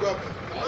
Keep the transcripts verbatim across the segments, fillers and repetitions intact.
hapa.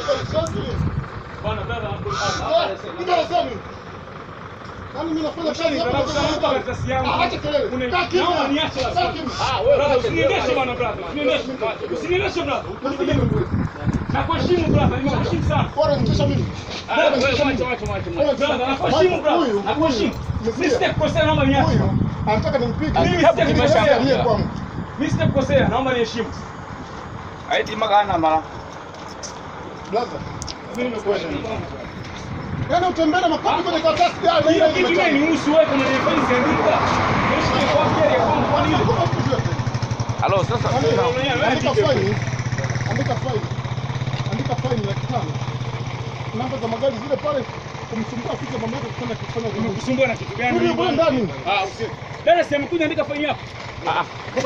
Bwana dada hapo. Ndio sasa. Kama mimi nafanya kazi hapa kwa karatasi yangu. Acha kelele. Naomba niache sasa. Ah, wewe usiniendeshe bwana brother. Usiniendeshe. Usiniendeshe brother. Nakuheshimu brother. Nimekuheshimu sana. Bora nitosha mimi. Wewe wacha wacha wacha. Brother nakuheshimu brother. Nakuheshimu. Mimi sitakukosea, naomba niache. Huyu anataka nimpige. Mimi sitakukosea yeye kwangu. Mimi sitakukosea, naomba niheshimu. Haiti magana mara. Brother. Mimi nakuacha. Yaani utembea makofi kwenye karatasi gani? Hiyo kitu gani nihusu wewe kwenye defense andika. Heshima kwa kile kwa kwa nini? Halo sasa andika faini. Andika faini. Andika faini laki tano. Namba za magari zile pale kumsumbua afike mama yako kufanya kufanya kukusumbua na kitu gani? Wewe bwana ndani. Ah, usi. Dada sema kuja andika faini yako. Ah.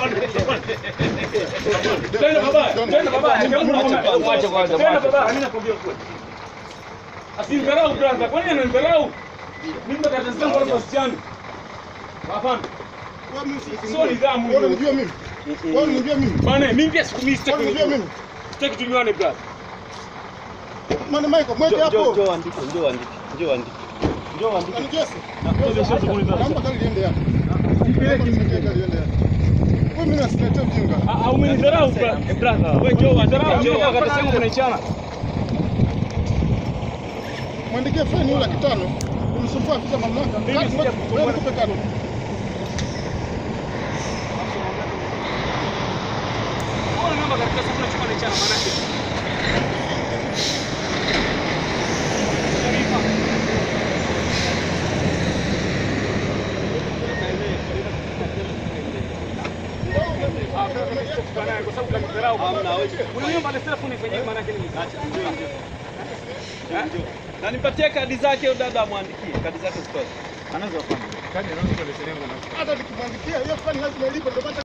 Tena baba, tena baba, mwache kwanza. Tena baba, mimi nakwambia kweli. Asinidharau brother. Kwa nini ananidharau? Mimi nakata zangu wala wasichana. Hapana. Wewe mimi sio nidhamu. Wewe unajua mimi? Wewe unajua mimi? Bana, mimi pia sikumii sitaki. Wewe unajua mimi? Sitaki tujuane brother. Mwana Michael, mweke hapo. Njoo njoo andike, njoo andike. Njoo andike. Njoo andike. Ni kesi. Na kueleza tu kuniza. Naomba gari liende hapo. Nipeleke nimekea gari liende hapo. Wewe mimi nasiletea ujinga. Ah, umenidharau brother. Wewe njoo andharau. Njoo wakati sema kunaichana. Mwandikie faini yule laki tano. Kumsumbua afisa mamlaka. Mimi sijakusumbua. Nikupe kano. Mbona namba katika sasa tunachukua nichana maana yake? Kwa sababu kanidharau. Unaniomba na telefoni ifanyike maana yake nini? Acha njoo njoo. Na nipatie kadi zake dada amwandikie. Kadi zake zikoje? Anaweza kufanya. Kadi anaweza kuelezea. Hata nikimwandikia hiyo faini lazima ilipe ndio